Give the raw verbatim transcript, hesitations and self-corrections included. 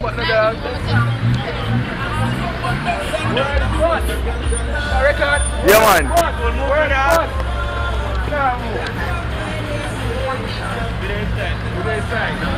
what no dog? Record. Yeah, man. Word out. Good inside. Good inside.